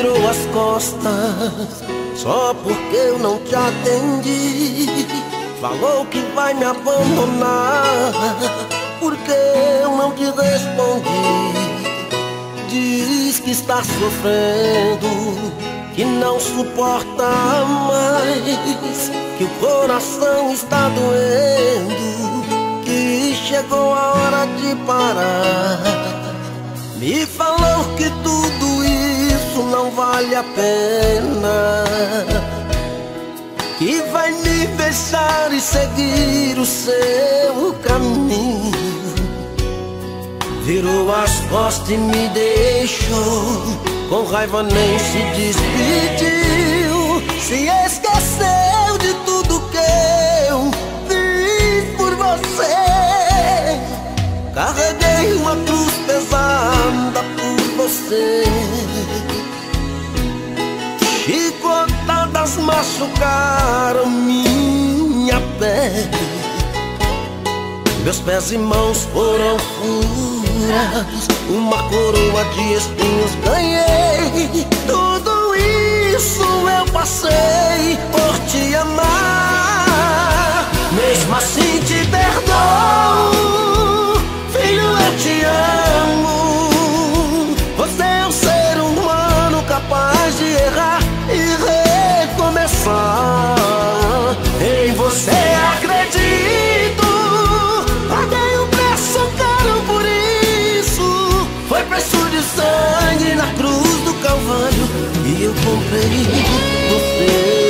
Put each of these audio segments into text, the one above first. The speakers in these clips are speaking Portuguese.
virou as costas só porque eu não te atendi. Falou que vai me abandonar porque eu não te respondi. Diz que está sofrendo, que não suporta mais, que o coração está doendo, que chegou a hora de parar. Me falou que tudo isso não vale a pena, que vai me deixar e seguir o seu caminho. Virou as costas e me deixou, com raiva nem se despediu. Se esqueceu de tudo que eu fiz por você. Carreguei uma cruz pesada por você. Chicotadas machucaram minha pele. Meus pés e mãos foram furados, uma coroa de espinhos ganhei. Tudo isso eu passei por te amar. Mesmo assim te perdoo, filho, eu te amo. Você é um ser humano capaz de errar e recomeçar. Em você acredito. Paguei um preço caro por isso. Foi preço de sangue na cruz do Calvário, e eu comprei você.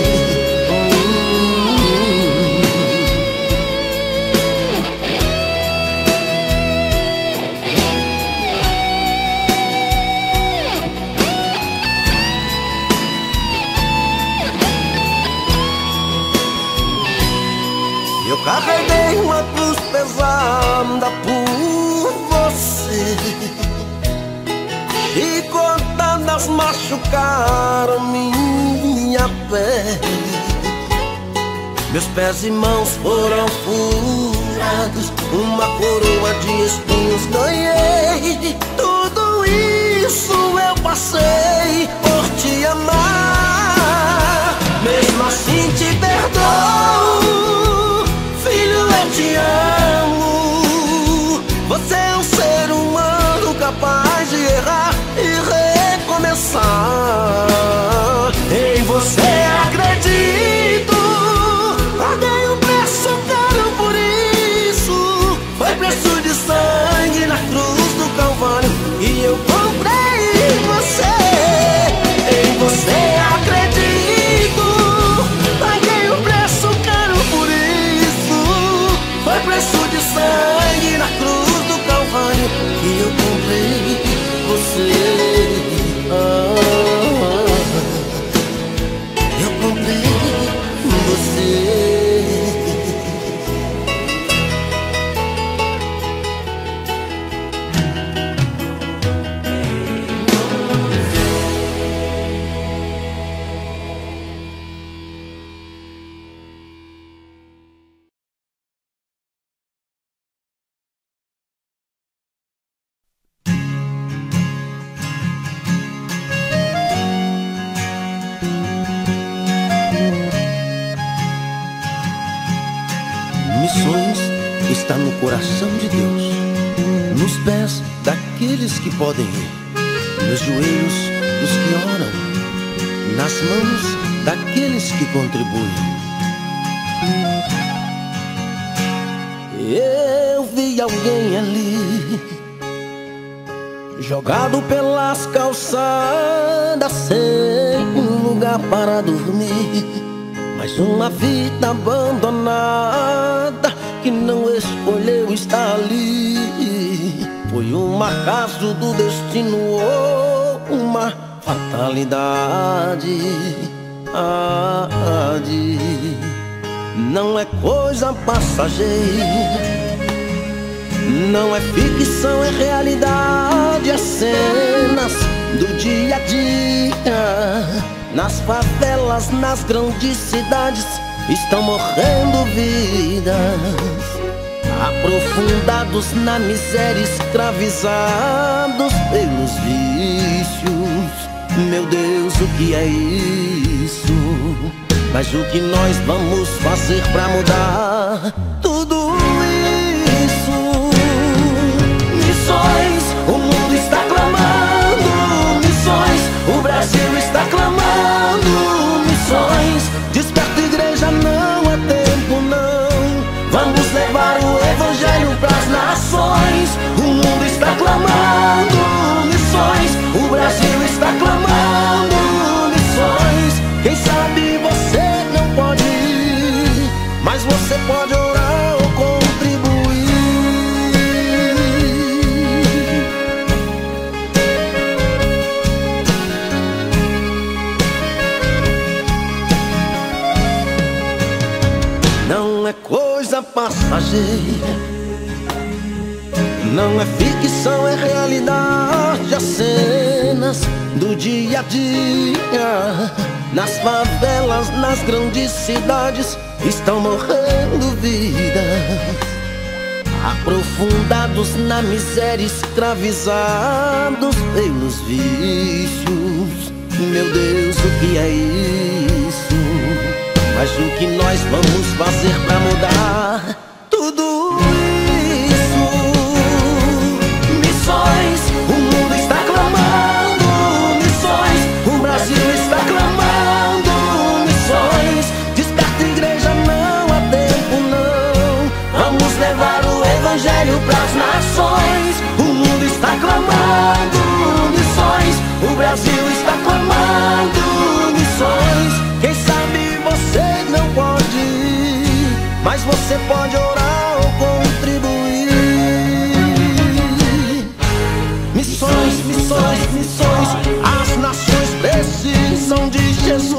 Eu carreguei uma cruz pesada por você. Chicotadas machucaram minha pele. Meus pés e mãos foram furados, uma coroa de espinhos ganhei. Tudo isso eu passei por te amar. Mesmo assim te perdoo, filho, eu te amo. Você é um ser humano capaz de errar e recomeçar. Em você acredito. Paguei um preço caro por isso. Foi preço de sangue na cruz do Calvário, e eu comprei você. Em você acredito. Paguei um preço caro por isso. Foi preço de sangue na cruz do Calvário, e eu comprei você. Eu comprei você. Missões está no coração de Deus, nos pés daqueles que podem ir, nos joelhos dos que oram, nas mãos daqueles que contribuem. Eu vi alguém ali, jogado pelas calçadas, sem lugar para dormir. Mais uma vida abandonada que não escolheu estar ali. Foi um acaso do destino ou uma fatalidade. Não é coisa passageira, não é ficção, é realidade. As cenas do dia a dia nas favelas, nas grandes cidades, estão morrendo vidas, aprofundados na miséria, escravizados pelos vícios. Meu Deus, o que é isso? Mas o que nós vamos fazer pra mudar tudo isso? Missões, o mundo está clamando. Missões, o Brasil está clamando. Missões, desperta igreja, não há tempo não. Vamos levar o evangelho pras nações. O mundo está clamando. Missões, o Brasil está clamando. Missões, quem sabe você não pode ir, mas você pode orar ou contribuir. Não é coisa passageira, não é ficção, é realidade. As cenas do dia a dia, nas favelas, nas grandes cidades, estão morrendo vidas, aprofundados na miséria, escravizados pelos vícios. Meu Deus, o que é isso? Mas o que nós vamos fazer pra mudar tudo isso? Missões, o mundo está clamando. Missões, o Brasil está clamando. Missões, desperta igreja, não há tempo não. Vamos levar o evangelho pras nações. O mundo está clamando. Missões, o Brasil está clamando. Missões, quem sabe você não pode ir, mas você pode orar ou contribuir. Missões, missões, missões, as nações precisam de Jesus.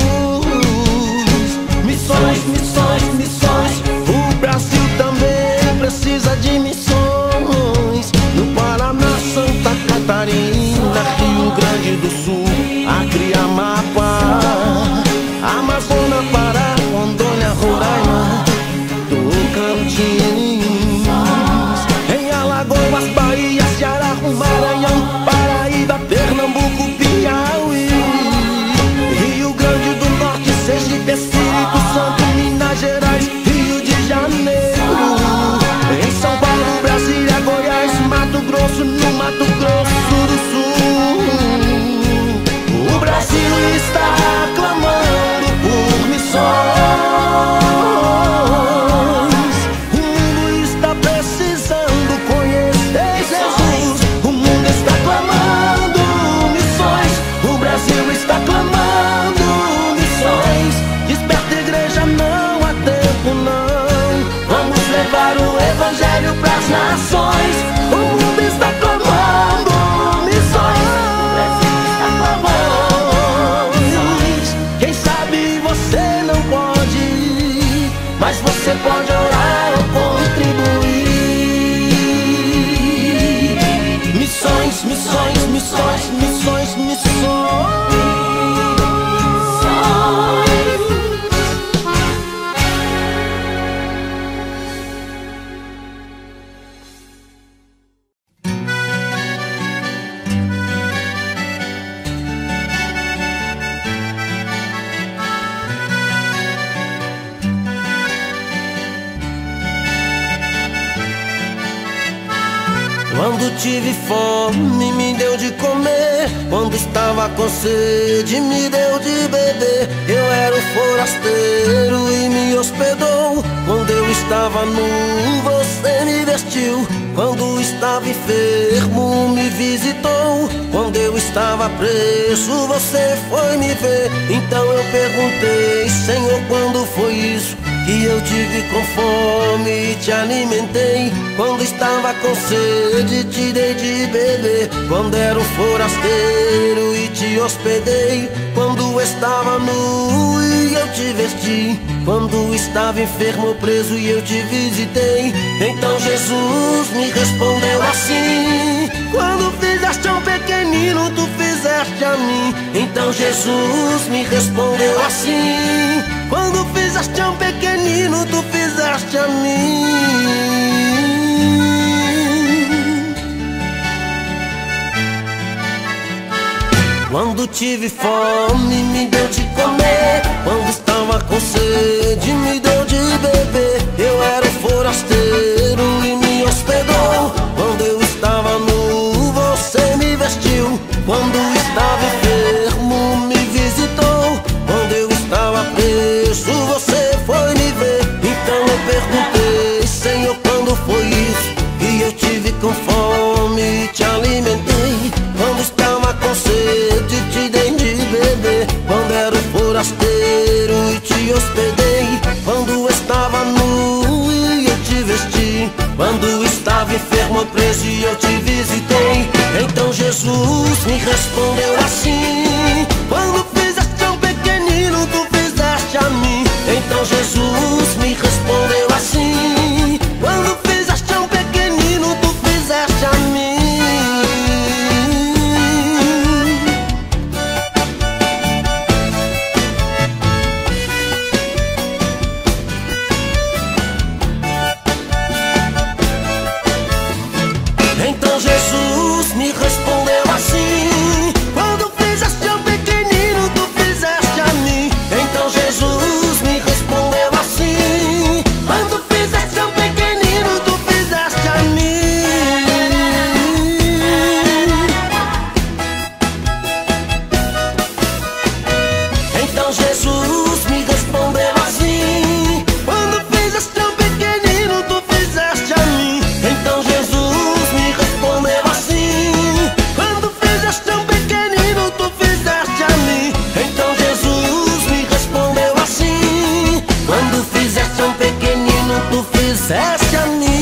Missões, missões, missões, o Brasil também precisa de missões. No Paraná, Santa Catarina, Rio Grande do Sul, Acre, Amapá, Amazônia, Pará, Rondônia, Roraima, Tocantins, em Alagoas, Bahia, Ceará, Maranhão, Paraíba, Pernambuco, Piauí, Rio Grande do Norte, Sergipe, Espírito Santo, Minas Gerais, Rio de Janeiro, em São Paulo, Brasília, Goiás, Mato Grosso, no Mato Grosso do Sul. O Brasil está clamando por missões. O mundo está precisando conhecer Jesus. O mundo está clamando missões. O Brasil está clamando missões. Desperta igreja, não há tempo não. Vamos levar o evangelho pras nações. O mundo está clamando missões. O Brasil está clamando missões. Quem sabe você não pode ir, mas você pode orar ou contribuir. Missões, missões, missões, missões, missões. Quando tive fome, me deu de comer. Quando estava com sede, me deu de beber. Eu era o forasteiro e me hospedou. Quando eu estava nu, você me vestiu. Quando estava enfermo, me visitou. Quando eu estava preso, você foi me ver. Então eu perguntei, Senhor, quando foi isso que eu tive com fome e te alimentei? Quando estava com sede, te dei de beber. Quando era um forasteiro e te hospedei. Quando estava nu e eu te vesti. Quando estava enfermo, preso e eu te visitei. Então Jesus me respondeu assim: quando fizeste a um pequenino, tu fizeste a mim. Então Jesus me respondeu assim: quando fizeste a um pequenino, tu fizeste a mim. Quando tive fome, me deu de comer. Quando estava com sede, me deu de beber. Eu era um forasteiro e me hospedou. Quando eu estava nu, você me vestiu. Quando estava enfermo, me visitou. Quando eu estava preso, você foi me ver. Então eu perguntei, Senhor, quando foi isso que eu tive com fome e te alimentei? Quando estava com sede, te dei de beber. Quando era um forasteiro e te hospedei. Quando estava nu e eu te vesti. Quando estava enfermo, preso e eu te visitei. Então Jesus me respondeu assim: quando fizeste um pequenino, tu fizeste a mim. Então Jesus me respondeu assim: quando fizeste um pequenino, tu fizeste a mim. Então Jesus me respondeu assim: quando fizeste um pequenino, tu fizeste a mim. Então Jesus me respondeu assim: quando fizeste um pequenino, tu fizeste a mim. Então Jesus me respondeu assim: quando fizeste um pequenino, tu fizeste a mim. Então Jesus me respondeu assim: quando fizeste um pequenino, tu fizeste a mim. Então Jesus me respondeu assim: quando fizeste um pequenino, tu fizeste a mim.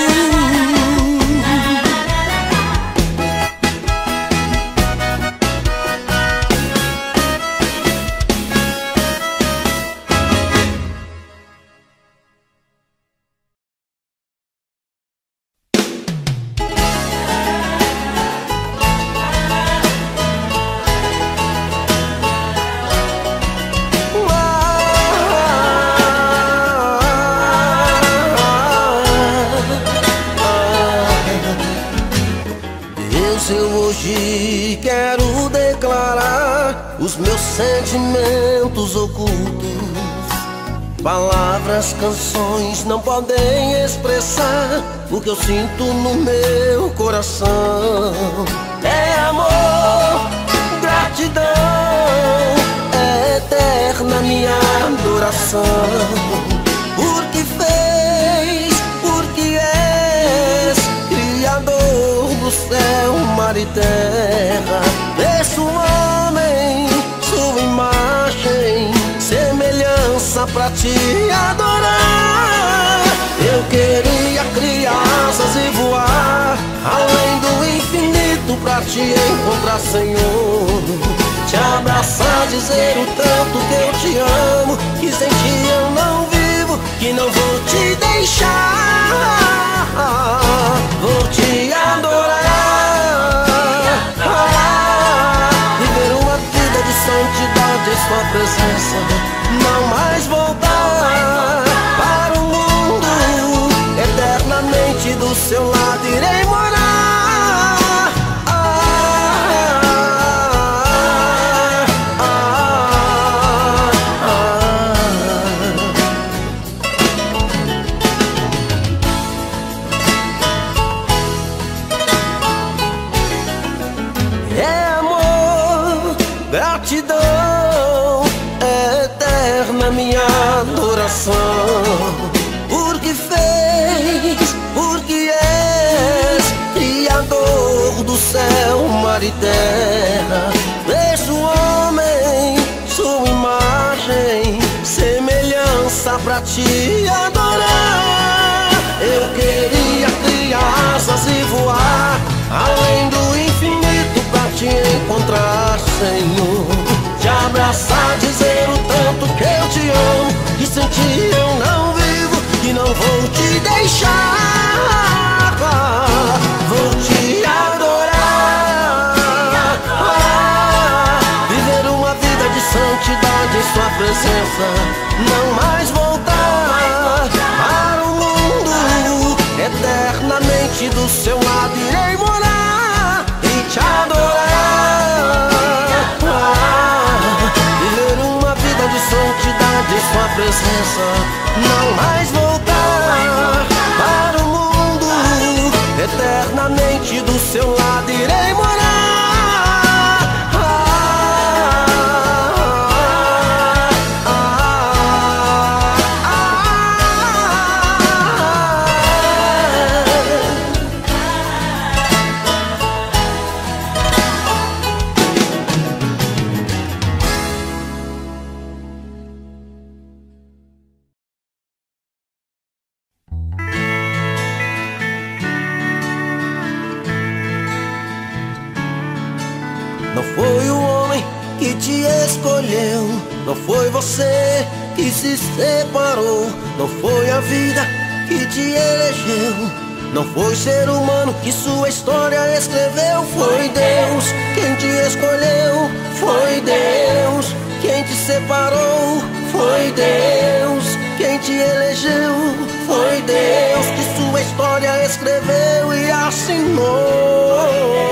Deus, eu hoje quero declarar os meus sentimentos ocultos. Palavras, canções não podem expressar o que eu sinto no meu coração. É amor, gratidão, é eterna minha adoração. Porque fez, porque és Criador do céu, mar e terra. Deixa o homem, sua imagem, semelhança pra te adorar. Eu queria criar asas e voar além do infinito pra te encontrar, Senhor. Te abraçar, dizer o tanto que eu te amo, que sem ti eu não vivo, que não vou te deixar. Vou te adorar, viver uma vida de santidade em sua presença, não mais voltar para o mundo. Eternamente do seu lado irei morar. É amor, gratidão, é eterna minha adoração. Porque fez, porque és Criador do céu, mar e terra. Fez o homem, sua imagem, semelhança pra te adorar. Eu queria criar asas e voar além do infinito pra te encontrar, Senhor. Te abraçar, dizer o tanto que eu te amo, que sem ti eu não vivo, que não vou te deixar. Vou te adorar, viver uma vida de santidade em sua presença, não mais voltar para o mundo. Eternamente do seu lado irei morar e te adorar. não mais voltar para o mundo. Eternamente do seu lado irei morar. Não foi o homem que te escolheu, não foi você que se separou, não foi a vida que te elegeu, não foi ser humano que sua história escreveu. Foi Deus quem te escolheu, foi Deus quem te separou, foi Deus quem te elegeu, foi Deus que sua história escreveu e assinou.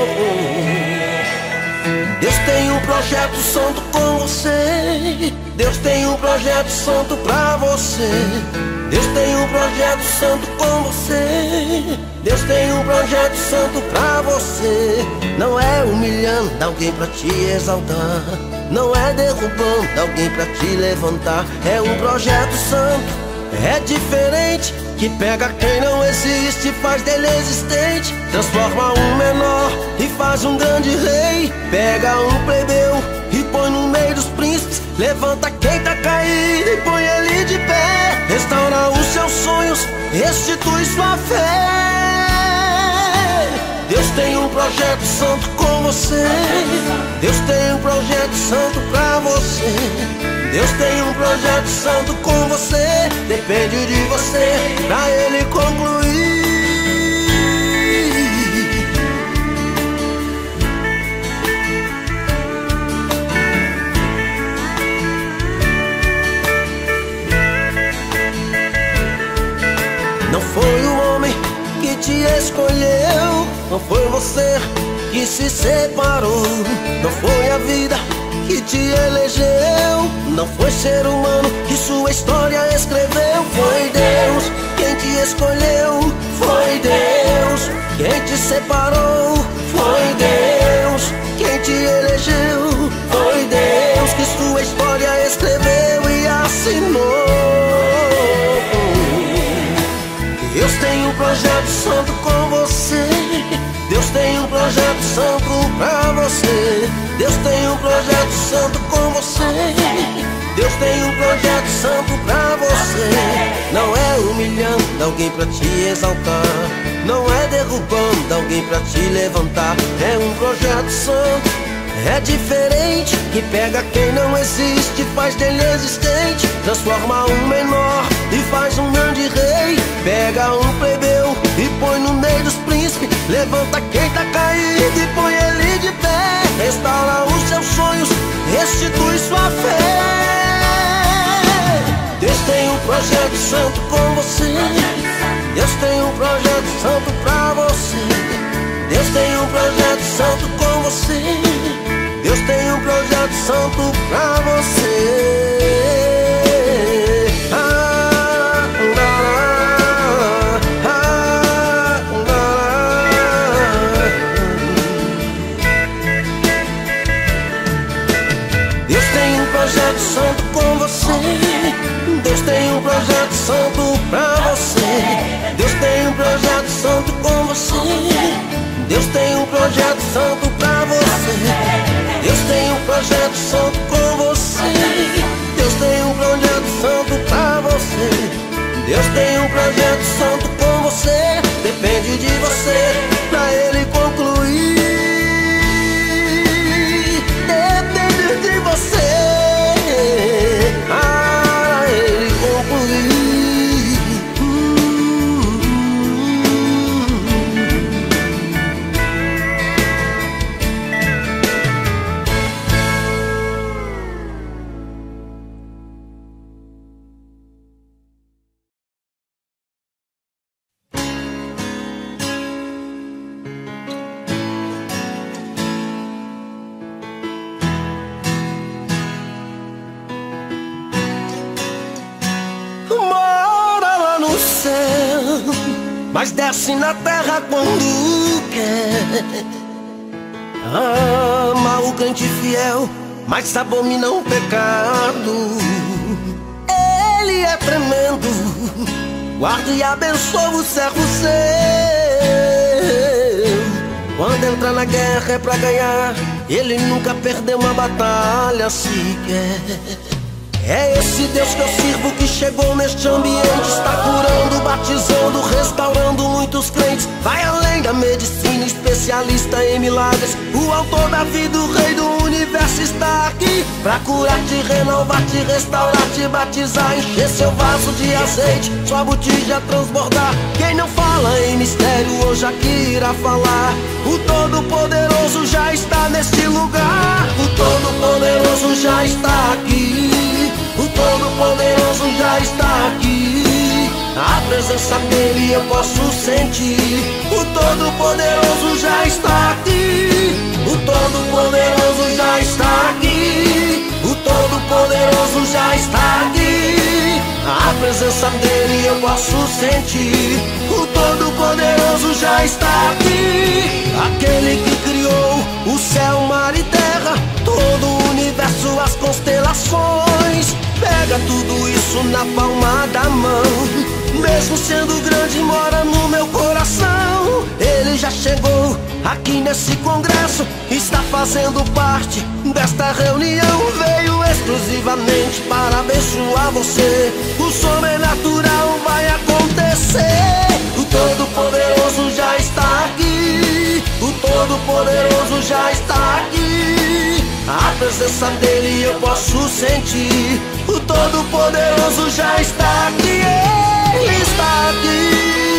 Deus tem um projeto santo com você, Deus tem um projeto santo pra você. Deus tem um projeto santo com você, Deus tem um projeto santo pra você. Não é humilhando alguém pra te exaltar, não é derrubando alguém pra te levantar. É um projeto santo, é diferente, que pega quem não existe, faz dele existente, transforma um menor e faz um grande rei. Pega um plebeu e põe no meio dos príncipes, levanta quem tá caído e põe ele de pé. Restaura os seus sonhos, restitui sua fé. Deus tem um projeto santo com você, Deus tem um projeto santo pra você. Deus tem um projeto santo com você, depende de você pra ele concluir. Não foi o homem que te escolheu, não foi você que se separou, não foi a vida que te elegeu, não foi ser humano que sua história escreveu. Foi Deus quem te escolheu, foi Deus quem te separou, foi Deus quem te elegeu, foi Deus que sua história escreveu e assinou. Deus tem um projeto santo com você, Deus tem um projeto santo pra você. Deus tem um projeto santo com você, Deus tem um projeto santo pra você. Não é humilhando alguém pra te exaltar, não é derrubando alguém pra te levantar. É um projeto santo, é diferente, que pega quem não existe, faz dele existente, transforma um menor e faz um grande rei. Pega um plebeu e põe no meio dos príncipes, levanta quem tá caído e põe ele de pé. Restaura os seus sonhos, restitui sua fé. Deus tem um projeto santo com você, Deus tem um projeto santo pra você. Deus tem um projeto santo com você, Deus tem um projeto santo pra você. Deus tem um projeto santo com você, Deus tem um projeto santo pra você. Deus tem um projeto santo com você, Deus tem um projeto santo pra você. Deus tem um projeto santo com você, Deus tem um projeto santo pra você. Deus tem um projeto santo com você, depende de você pra ele concluir. Depende de você pra ele concluir. mas desce na terra quando quer. Ama o crente fiel, mas abomina o pecado. Ele é tremendo, guarda e abençoa o servo seu. Quando entra na guerra é pra ganhar, ele nunca perdeu uma batalha sequer. É esse Deus que eu sirvo que chegou neste ambiente, está curando, batizando, restaurando muitos crentes. Vai além da medicina, especialista em milagres. O autor da vida, o rei do universo está aqui pra curar-te, renovar-te, restaurar-te, batizar, encher seu vaso de azeite, sua botija transbordar. Quem não fala em mistério hoje aqui irá falar. O Todo-Poderoso já está neste lugar. O Todo-Poderoso já está aqui. O Todo-Poderoso já está aqui. A presença dele eu posso sentir. O Todo-Poderoso já está aqui. O Todo-Poderoso já está aqui. O Todo-Poderoso já está aqui. A presença dele eu posso sentir. O Todo-Poderoso já está aqui. Aquele que criou o céu, mar e terra, todo o universo, as constelações. Pega tudo isso na palma da mão. Mesmo sendo grande, mora no meu coração. Ele já chegou aqui nesse congresso, está fazendo parte desta reunião. Veio exclusivamente para abençoar você. O sobrenatural vai acontecer. O Todo-Poderoso já está aqui. O Todo-Poderoso já está aqui. A presença dele eu posso sentir. O Todo-Poderoso já está aqui. Ele está aqui.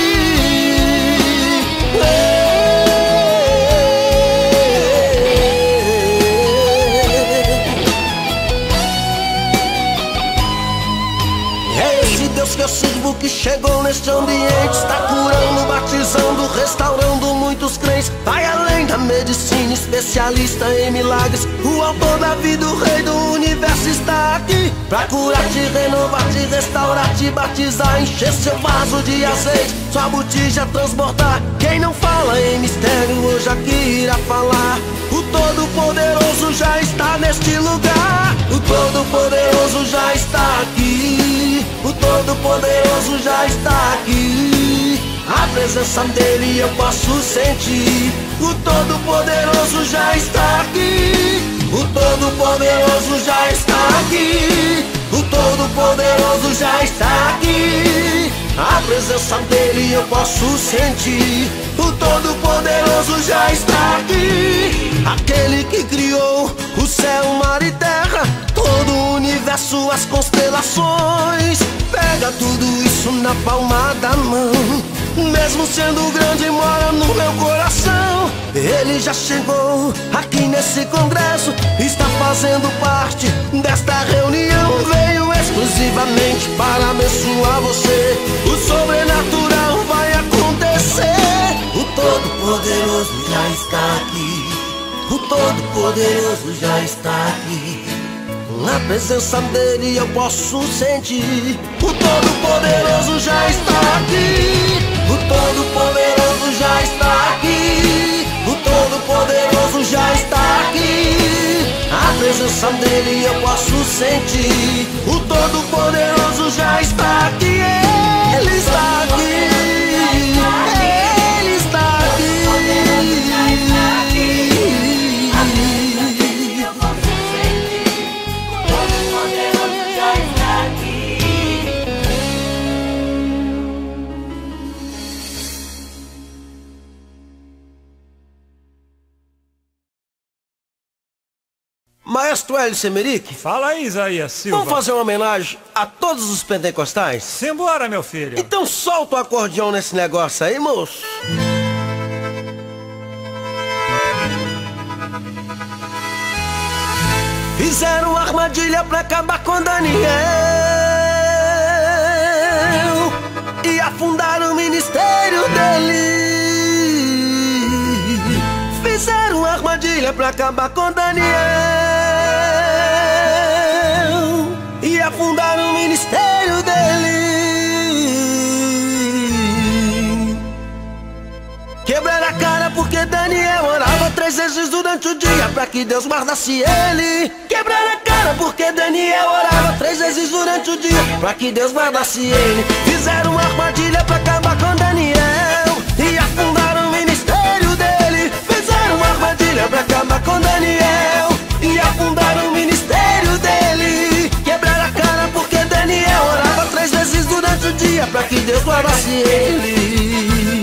É esse Deus que eu sirvo que chegou neste ambiente, está curando, batizando, restaurando muitos crentes. Vai além da medicina, especialista em milagres. O autor da vida, o rei do universo está aqui pra curar-te, renovar-te, restaurar-te, batizar, encher seu vaso de azeite, sua botija transbordar. Quem não fala em mistério hoje aqui irá falar. O Todo-Poderoso já está neste lugar. O Todo-Poderoso já está aqui. O Todo-Poderoso já está aqui. A presença dele eu posso sentir. O Todo-Poderoso já está aqui. O Todo-Poderoso já está aqui. O Todo-Poderoso já está aqui. A presença dele eu posso sentir. O Todo-Poderoso já está aqui. Aquele que criou o céu, mar e terra, todo o universo, as constelações. Pega tudo isso na palma da mão. Mesmo sendo grande, mora no meu coração. Ele já chegou aqui nesse congresso, está fazendo parte desta reunião. Veio exclusivamente para abençoar você. O sobrenatural vai acontecer. O Todo-Poderoso já está aqui. O Todo-Poderoso já está aqui. Na presença dele eu posso sentir. O Todo-Poderoso já está aqui. O Todo-Poderoso já está aqui. O Todo-Poderoso já está aqui. A presença dele eu posso sentir. O Todo-Poderoso já está aqui. Ele está aqui. Ele está aqui. Maestro Hélio Semeric, fala aí, Isaías Silva. Vamos fazer uma homenagem a todos os pentecostais? Simbora, meu filho. Então solta o acordeão nesse negócio aí, moço. Fizeram armadilha pra acabar com Daniel e afundaram o ministério dele. Fizeram armadilha pra acabar com Daniel e afundaram o ministério dele. durante o dia pra que Deus guardasse ele. Quebraram a cara porque Daniel orava 3 vezes durante o dia pra que Deus guardasse ele. Fizeram uma armadilha pra acabar com Daniel e afundaram o ministério dele. Fizeram uma armadilha pra acabar com Daniel e afundaram o ministério dele. Quebraram a cara porque Daniel orava 3 vezes durante o dia pra que Deus guardasse ele.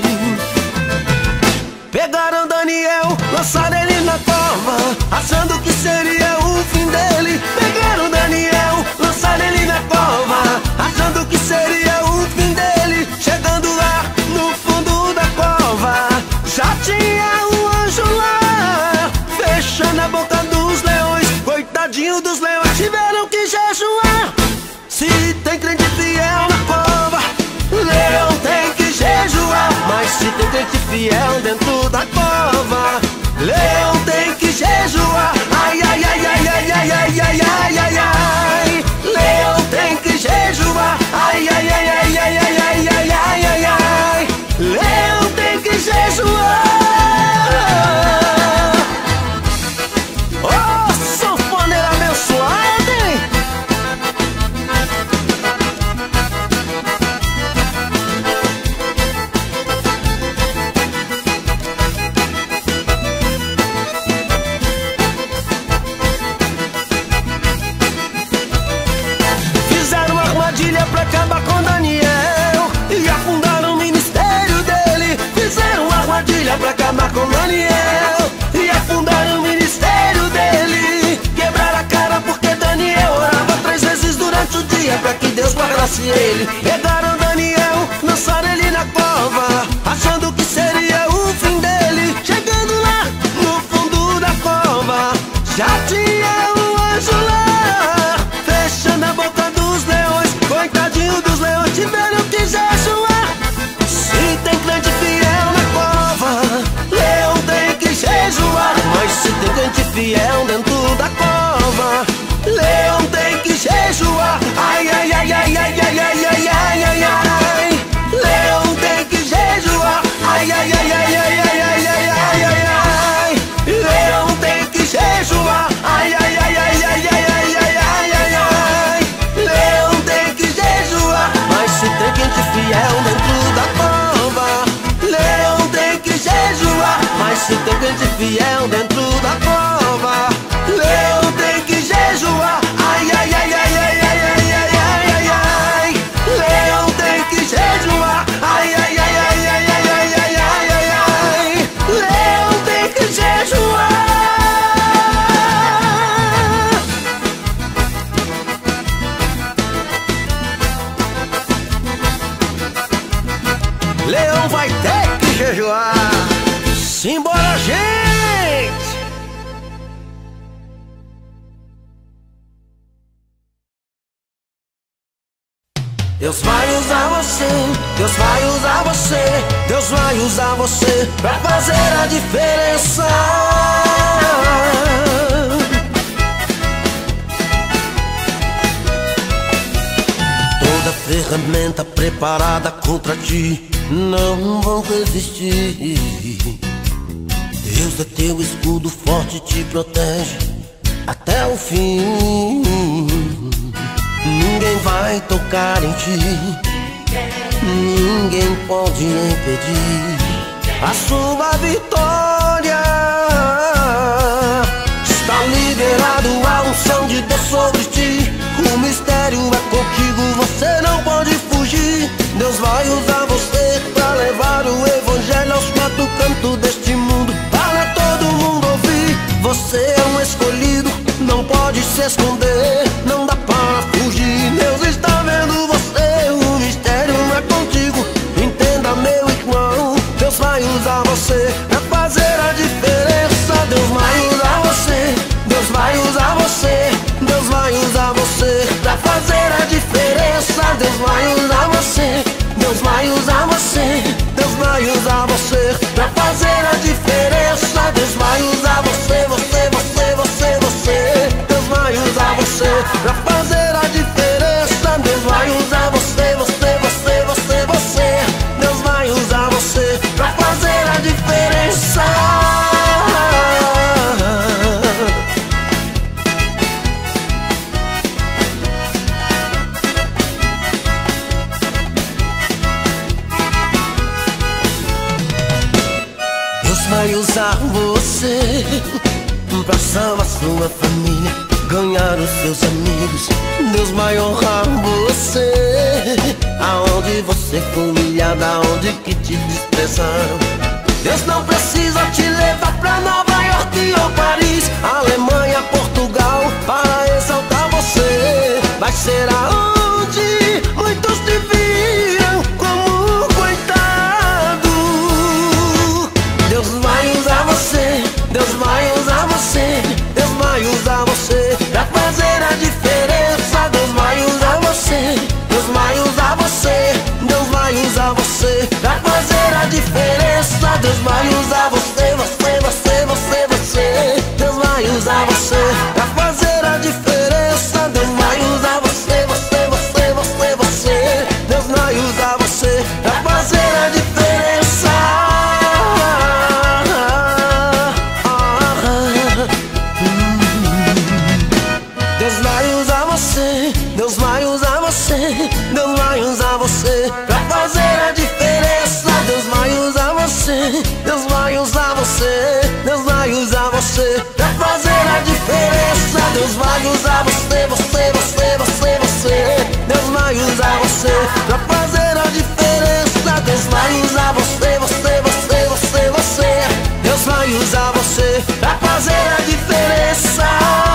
Pegaram Daniel, lançaram ele na cova, achando que seria o fim dele. Pegaram Daniel, lançaram ele na cova, achando que seria o fim dele. Chegando lá no fundo da cova, já tinha um anjo lá, fechando a boca dos leões. Coitadinho dos leões, tiveram que jejuar. Se tem crente fiel na cova, leão tem que jejuar. Mas se tem crente fiel dentro da cova, leão tem que jejuar. Ai, ai, ai, ai, ai, ai, ai, ai, ai, ai, ai. Leão tem que jejuar. Ai, ai, ai, ai, ai, ai, ai, ai, ai, ai, ai. Leão tem que jejuar. Oh, sanfoneiro abençoado, hein? Pra acabar com Daniel e afundaram o ministério dele. Fizeram uma armadilha pra acabar com Daniel e afundaram o ministério dele. Quebraram a cara porque Daniel orava 3 vezes durante o dia pra que Deus guardasse ele. Pegaram Daniel, lançaram ele na cova, achando que seria o fim dele. Chegando lá no fundo da cova, já tinha um anjo lá, fechando a boca dos leões. Coitadinho dos leões, tiveram que jejuar. Se tem crente fiel na cova, leão tem que jejuar. Mas se tem crente fiel dentro da cova, leão tem que jejuar. Ai, ai, ai, ai, ai, ai, ai, ai, ai, ai, ai. Leão tem que jejuar. Ai, ai, ai, ai, ai, ai, ai, ai, ai, ai, ai. Leão tem que jejuar. Ai, ai, ai, ai, ai, ai, ai, ai, ai, ai, ai. Leão tem que jejuar. Mas se tem crente fiel dentro da cova, leão tem que jejuar. Mas se tem crente fiel dentro da cova, leão tem que jejuar. Ai, ai, ai, ai, ai, ai, ai, ai, ai, ai, ai. Leão tem que jejuar. Ai, ai, ai, ai, ai, ai, ai, ai, ai, ai, ai. Leão tem que jejuar. Leão vai ter que jejuar. Simbora, gente! Deus vai usar você, Deus vai usar você, Deus vai usar você pra fazer a diferença. Toda ferramenta preparada contra ti não vão resistir. Deus é teu escudo forte, te protege até o fim. Ninguém vai tocar em ti, ninguém pode impedir a sua vitória. Está liberado a unção de Deus sobre ti. O mistério é contigo, você não pode fugir. Deus vai usar você pra levar o evangelho aos 4 cantos deste mundo, para todo mundo ouvir. Você é um escolhido, não pode se esconder, não dá para fugir. Deus está vendo você, o mistério é contigo. Entenda, meu irmão, Deus vai usar você pra fazer a diferença. Deus vai usar você, Deus vai usar você, Deus vai usar você pra fazer a diferença. Deus vai usar você, Deus vai usar você, Deus vai usar você pra fazer a diferença. Deus vai usar você, você, você, você, você. Deus vai usar você pra fazer a diferença. Deus vai usar você, você, você, você, você. Deus vai usar você pra fazer a diferença. salva sua família, ganhar os seus amigos. Deus vai honrar você. Aonde você foi humilhado, aonde que te desprezaram, Deus não precisa te levar pra Nova York ou Paris, Alemanha, Portugal, para exaltar você. Vai ser aonde muitos te viram como um coitado. Deus vai usar você, Deus vai usar você, Deus vai usar você pra fazer a diferença. Deus vai usar você, Deus vai usar você, Deus vai usar você pra fazer a diferença. Deus vai usar você, você, você, você, você. Deus vai usar você pra fazer a diferença. Deus vai usar você, você, você, você, você. Deus vai usar você pra fazer a diferença. Deus vai usar você, Deus vai usar você, Deus vai usar você pra fazer a diferença. Deus vai usar você, Deus vai usar você, Deus vai usar você pra fazer a diferença. Deus vai usar você, você, você, você, você. Deus vai usar você pra fazer a diferença. Deus vai usar você, você, você, você, você. Deus vai usar você pra fazer a diferença.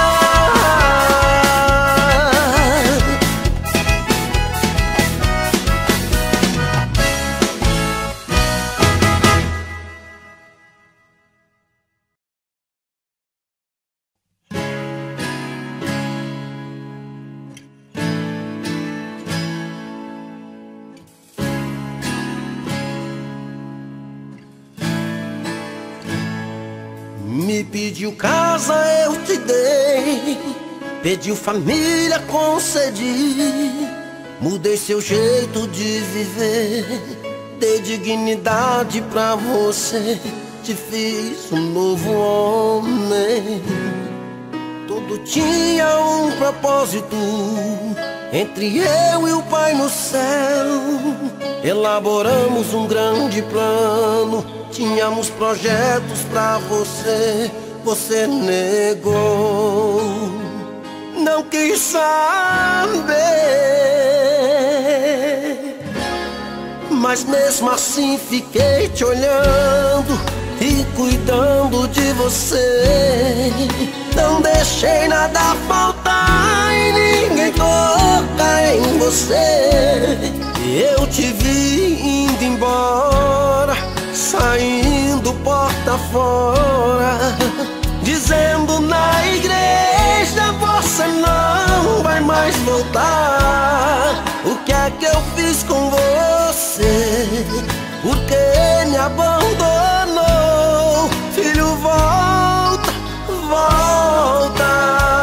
Me pediu casa, eu te dei. Pediu família, concedi. Mudei seu jeito de viver, dei dignidade pra você. Te fiz um novo homem. Tudo tinha um propósito, entre eu e o Pai no céu. Elaboramos um grande plano, tínhamos projetos pra você. Você negou, não quis saber. Mas mesmo assim fiquei te olhando e cuidando de você. Não deixei nada faltar e ninguém tocar em você. Eu te vi indo embora, saindo porta fora, dizendo na igreja: você não vai mais voltar. O que é que eu fiz com você? Por que me abandonou? Filho, volta, volta.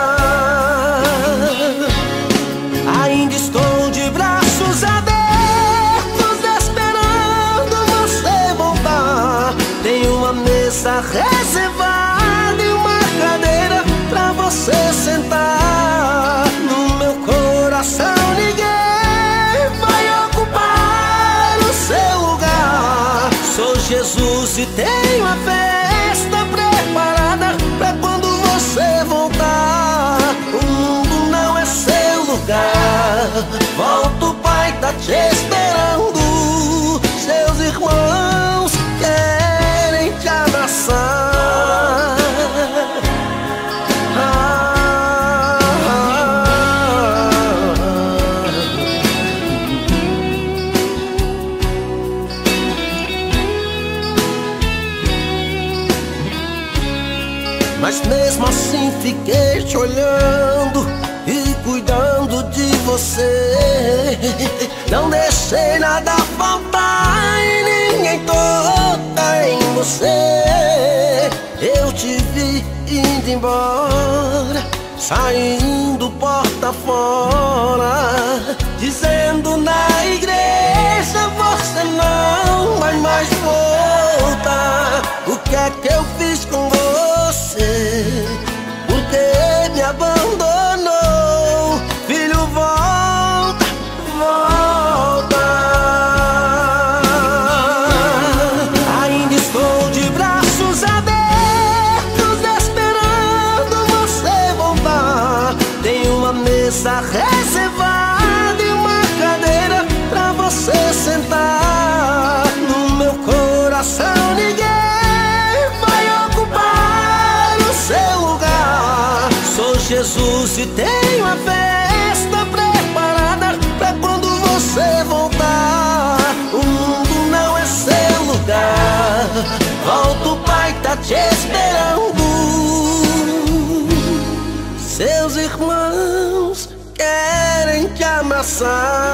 Ainda estou de braços abertos esperando você voltar. Tem uma mesa reservada e uma cadeira pra você sentar. No meu coração ninguém vai ocupar o seu lugar. Sou Jesus e tenho a festa preparada pra quando você voltar. O mundo não é seu lugar. Volta, o Pai tá te esperando. Seus irmãos querem te abraçar. Mas mesmo assim fiquei te olhando e cuidando de você. Não deixei nada faltar e ninguém toca em você. Eu te vi indo embora, saindo porta fora, dizendo na igreja: você não vai mais voltar. O que é que eu fiz com você? Por que me abandonou? Filho, volta, volta. Ainda estou de braços abertos esperando mesa reservada e uma cadeira pra você sentar. No meu coração ninguém vai ocupar o seu lugar. Sou Jesus e tenho a festa preparada pra quando você voltar. O mundo não é seu lugar. Volta, o Pai tá te esperando. Seus irmãos querem te abraçar.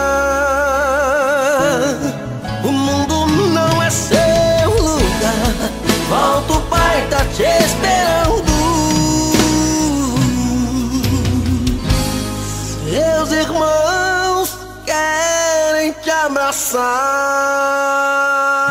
O mundo não é seu lugar. Volta, o Pai tá te esperando. Seus irmãos querem te abraçar.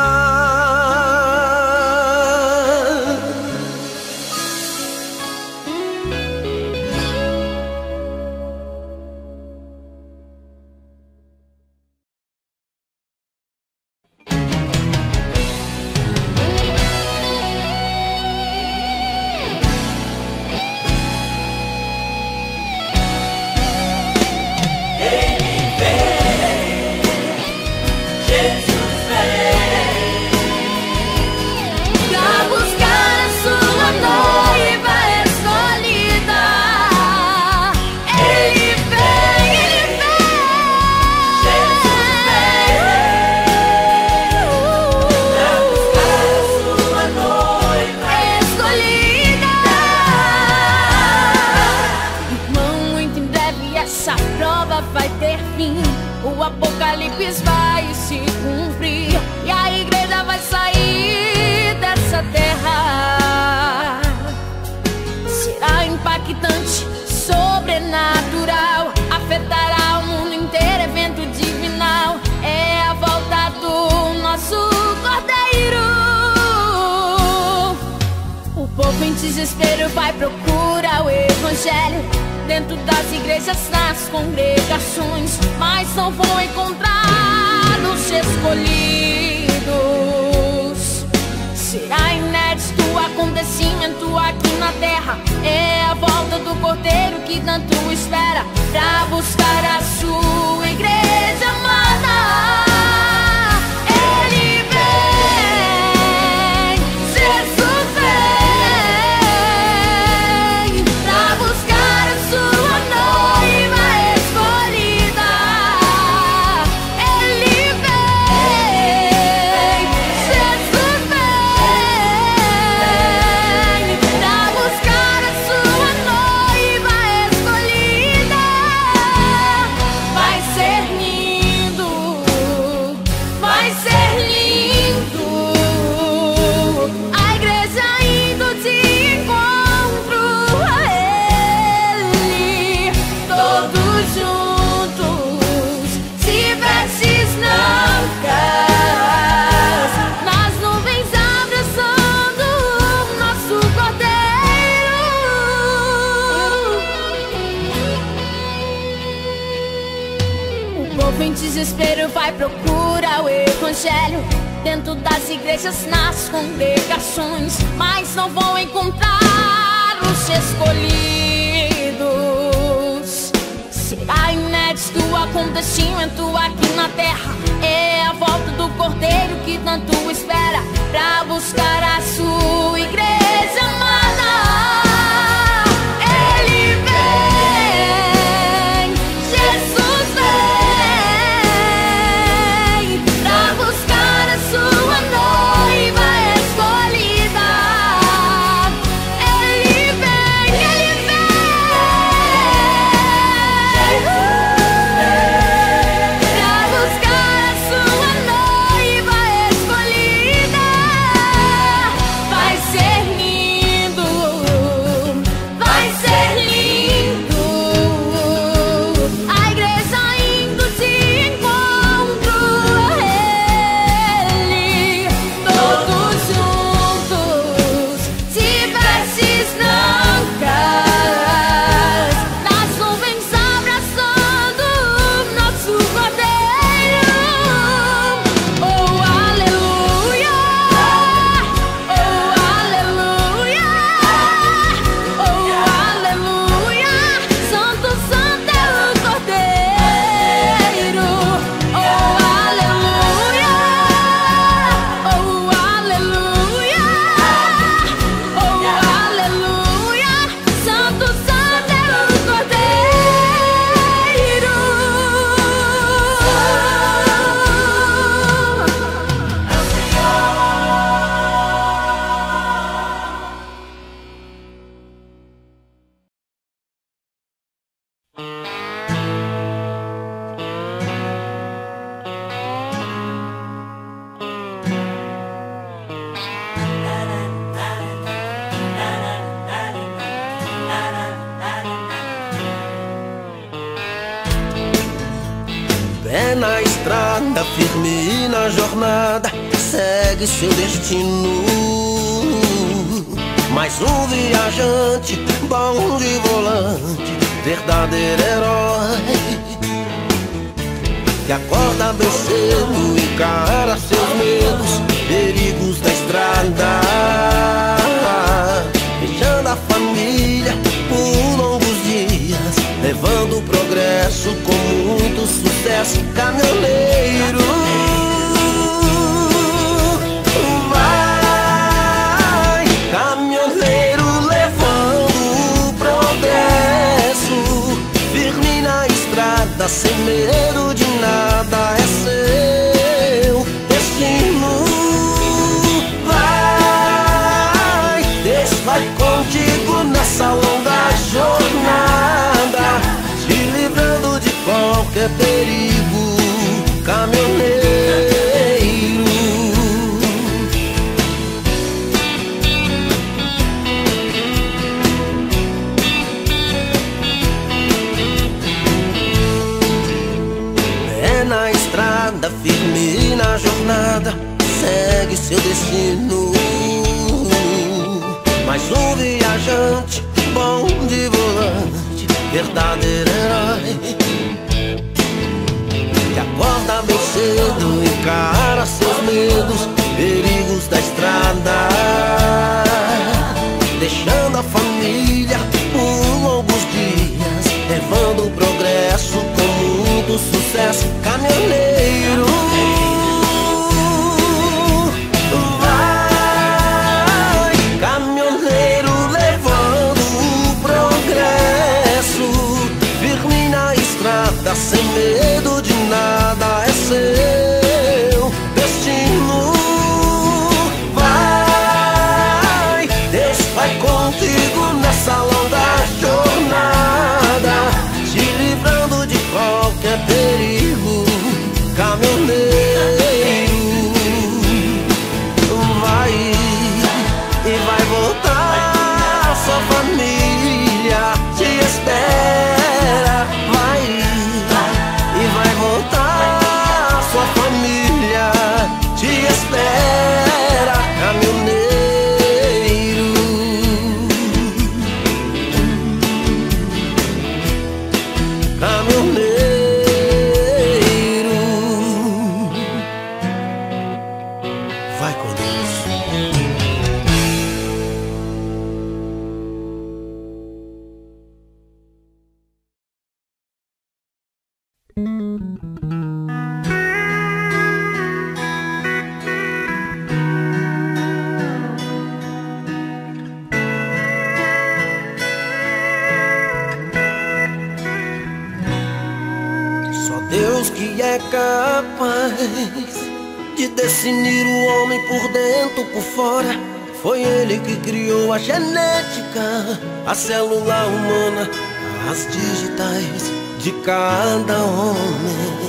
O apocalipse vai se cumprir e a igreja vai sair dessa terra. Será impactante, sobrenatural, afetará o mundo inteiro, evento divinal. É a volta do nosso Cordeiro. O povo em desespero vai procurar o evangelho dentro das igrejas, nas congregações, mas não vão encontrar os escolhidos. Será inédito acontecimento aqui na terra. É a volta do Cordeiro que tanto espera pra buscar a sua igreja amada. Ele vem, Jesus vem pra buscar a sua noiva escolhida. Ele vem, Jesus vem pra buscar a sua noiva escolhida. Vai ser lindo, vai ser lindo. A igreja indo de encontro a Ele, todos juntos, se vestes brancas, nas nuvens abraçando o nosso Cordeiro. O povo em desespero vai procurar o evangelho dentro das igrejas, nas congregações, mas não vão encontrar os escolhidos. Será inédito acontecimento aqui na terra. É a volta do Cordeiro que tanto espera pra buscar a sua igreja amada. Ele vem, Jesus vem pra buscar a sua noiva escolhida. Ele vem, ele vem pra buscar a sua noiva escolhida. Vai ser É na estrada, firme na jornada, segue seu destino. Mais um viajante, bom de volante, verdadeiro herói, que acorda bem cedo, encara seus medos, perigos da estrada, deixando a família por longos dias, levando o progresso com muito sucesso. Caminhoneiro, vai, caminhoneiro, levando o progresso, firme na estrada, sem medo de nada, é seu destino. Deus vai contigo nessa longa jornada, te livrando de qualquer perigo, caminhoneiro. É na estrada, firme na jornada, segue seu destino. Mais um viajante, bom de volante, verdadeiro herói, que acorda bem cedo, encara seus medos, perigos da estrada, deixando a família por longos dias, levando o progresso com muito sucesso. Caminhoneiro, sem medo de nada, é seu destino. Vai, Deus vai contigo nessa longa jornada, te livrando de qualquer perigo, caminhoneiro. Vai e vai voltar, sua família te espera. Vai voltar, sua família te espera, caminhoneiro. Caminhoneiro, vai com Deus. Deus que é capaz de definir o homem por dentro, por fora. Foi Ele que criou a genética, a célula humana, as digitais de cada homem.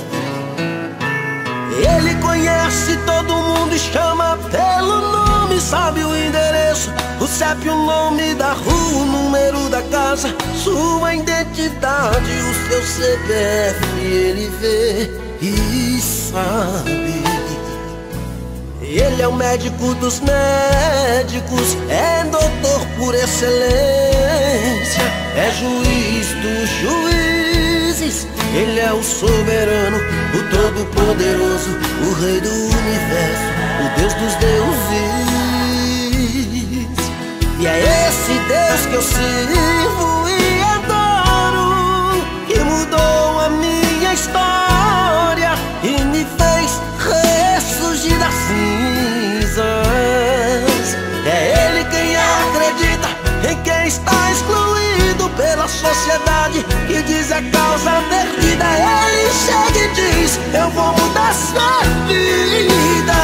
Ele conhece todo mundo e chama pelo nome, sabe o endereço, o CEP, o nome da rua, o número da casa, sua identidade, o seu CPF, ele vê e sabe. Ele é o médico dos médicos, é doutor por excelência, é juiz dos juízes. Ele é o soberano, o todo-poderoso, o rei do universo, o Deus dos deuses. E é esse Deus que eu sirvo e adoro, que mudou a minha história e me fez ressurgir das cinzas. É Ele quem acredita em quem está excluído pela sociedade, que diz a causa perdida. Ele chega e diz: eu vou mudar sua vida.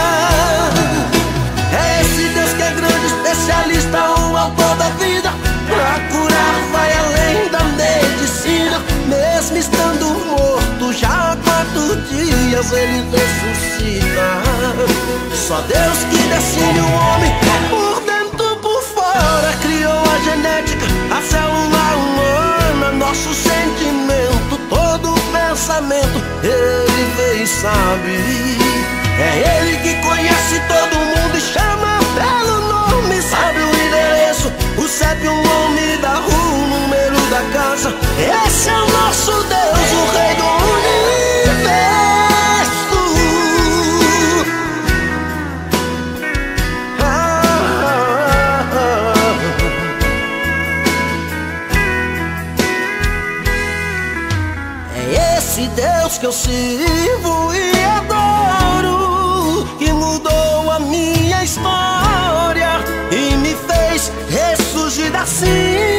É esse Deus que é grande, especialista, o autor da vida. Pra curar vai além da medicina, mesmo estando morto já há 4 dias ele ressuscita. Só Deus que define o homem por dentro, por fora, criou a genética, a célula humana, nosso sentimento, todo pensamento. Ele veio Ele sabe. É Ele que conhece todo mundo e chama pelo nome. Sabe o endereço, o CEP, o nome da rua, o número da casa. Esse é o nosso Deus, o Rei do Universo. É esse Deus que eu sirvo e adoro, que mudou a minha história e me fez ressurgir das cinzas.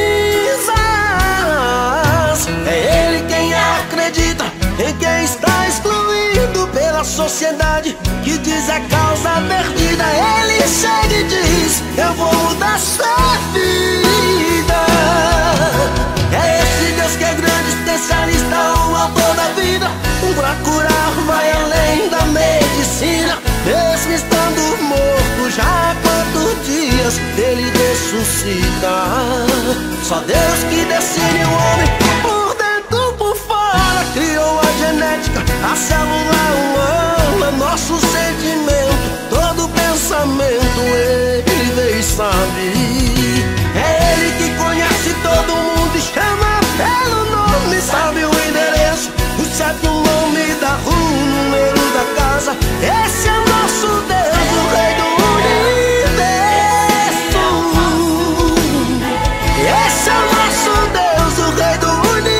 É Ele quem acredita em quem está excluído pela sociedade, que diz a causa perdida. Ele chega e diz: eu vou mudar sua vida. É esse Deus que é grande, especialista, o autor da vida. Pra curar vai além da medicina. Mesmo estando morto já há quantos dias, Ele ressuscita. Só Deus que decide o homem por dentro, por fora. Criou a genética, a célula humana, nosso sentimento, todo pensamento. Ele vê e sabe. É Ele que conhece todo mundo e chama pelo nome. Sabe o endereço, o CEP, o nome da rua, o número da casa. Esse é o nosso Deus, o Rei do Universo. Esse é o nosso Deus, o Rei do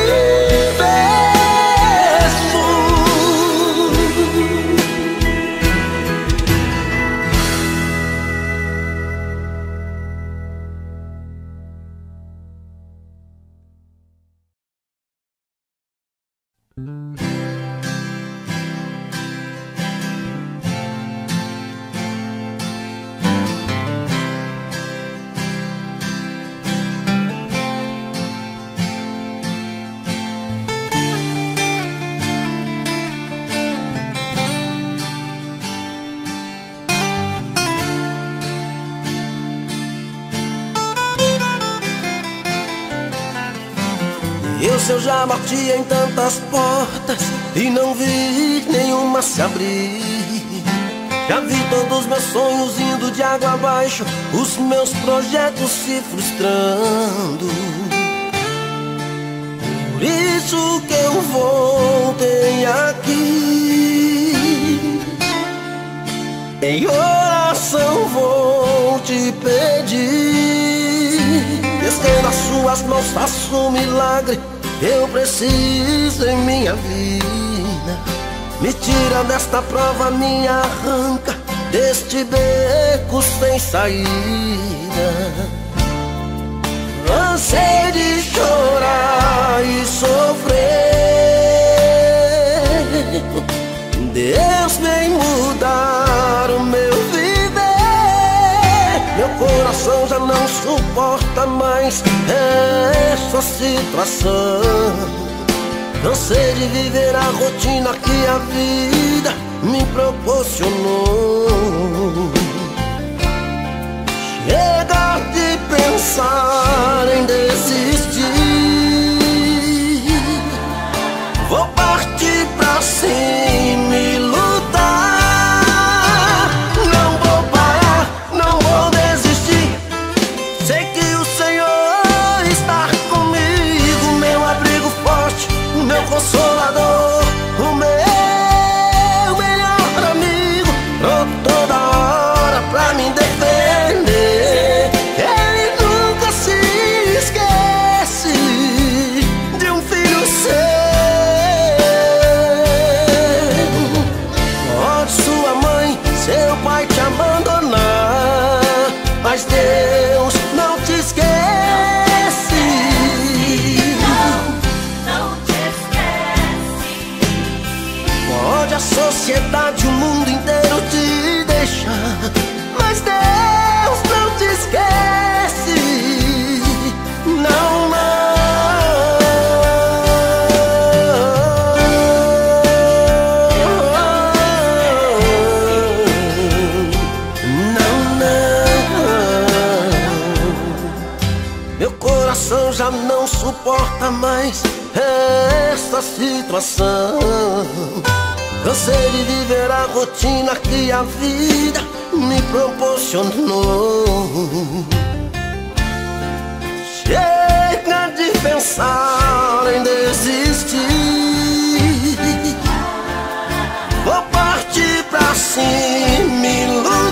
Eu já bati em tantas portas e não vi nenhuma se abrir. Já vi todos meus sonhos indo de água abaixo, os meus projetos se frustrando. Por isso que eu voltei aqui, em oração vou te pedir. Estendo as suas mãos, faço um milagre. Eu preciso em minha vida. Me tira desta prova, me arranca deste beco sem saída. Cansei de chorar e sofrer. Deus vem mudar o meu viver. Meu coração já não suporta mais essa situação. Cansei de viver a rotina que a vida me proporcionou. Chega de pensar em desistir. Vou partir pra cima e lutar. Não vou parar, não vou desistir. Sei que o Senhor está comigo, meu abrigo forte, o meu consolador, o meu melhor amigo, pronto toda hora pra me defender. Ele nunca se esquece de um filho seu. Pode sua mãe, seu pai te abandonar, mas Deus não te esquece. Pode a sociedade, o mundo inteiro te deixar, mas Deus não te esquece. Não, não. Não, não. Meu coração já não suporta mais essa situação. cansei de viver a rotina que a vida me proporcionou. Chega de pensar em desistir, vou partir pra cima e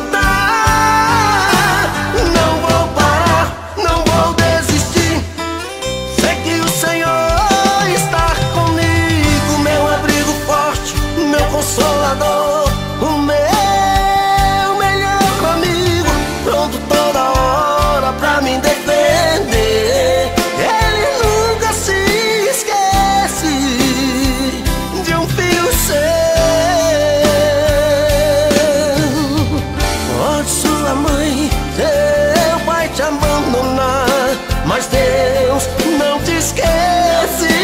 lutar. Não vou parar, não vou desistir. Sei que o Senhor está comigo, meu abrigo forte, meu consolador, o meu melhor amigo, pronto toda hora pra me defender. Ele nunca se esquece de um filho seu. Pode sua mãe, seu pai te abandonar, mas Deus não te esquece.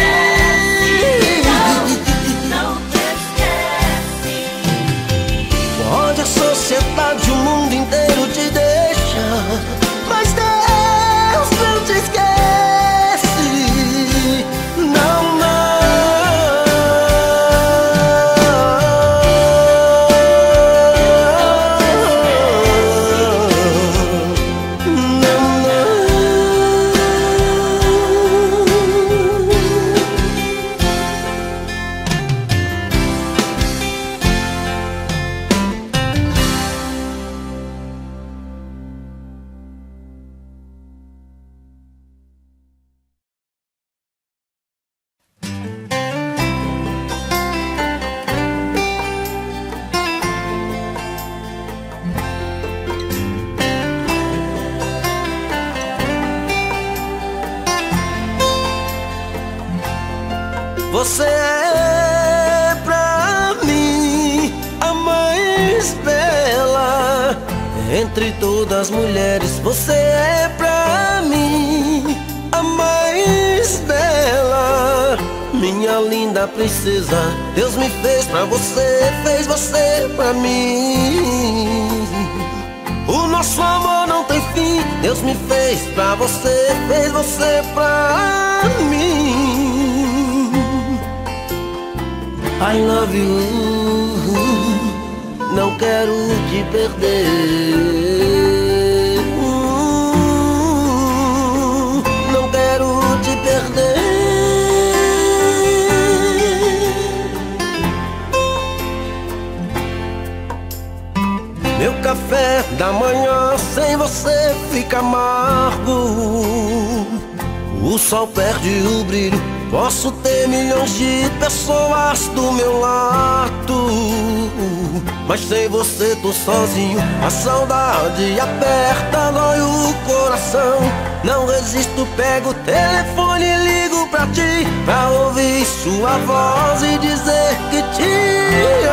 Pode a sociedade, o mundo inteiro te deixar, mas Deus não te esquece. Não, você é pra mim a mais bela entre todas as mulheres. Você é pra mim a mais bela, minha linda princesa. Deus me fez pra você, fez você pra mim. O nosso amor não tem fim. Deus me fez pra você, fez você pra mim. I love you, não quero te perder. Não quero te perder. Meu café da manhã sem você fica amargo. O sol perde o brilho. Posso ter milhões de pessoas do meu lado, mas sem você tô sozinho. A saudade aperta, dói o coração. Não resisto, pego o telefone e ligo pra ti, pra ouvir sua voz e dizer que te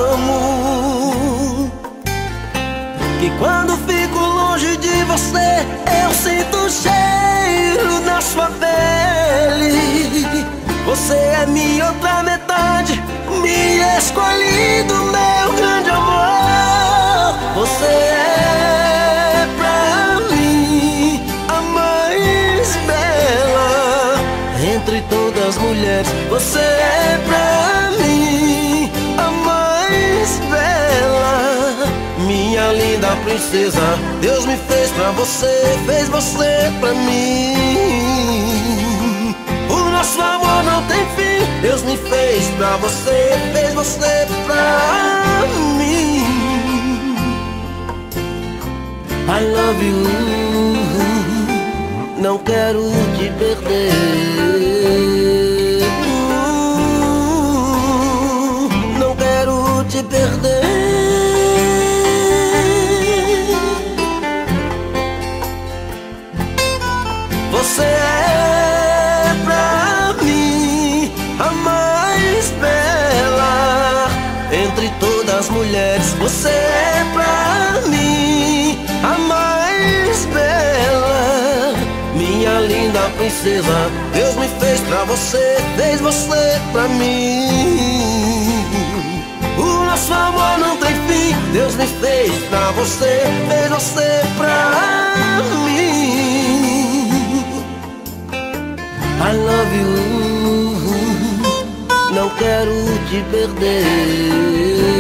amo. Que quando fico longe de você, eu sinto o cheiro da sua pele. Você é minha outra metade, minha escolhida, meu grande amor. Você é pra mim a mais bela entre todas as mulheres. Você é pra mim a mais bela, minha linda princesa. Deus me fez pra você, fez você pra mim. O nosso amor não tem fim. Deus me fez pra você, fez você pra mim. I love you, não quero te perder. Não quero te perder. Você é pra mim a mais bela entre todas as mulheres. Você é pra mim a mais bela, minha linda princesa. Deus me fez pra você, fez você pra mim. O nosso amor não tem fim. Deus me fez pra você, fez você pra mim. I love you, não quero de perder.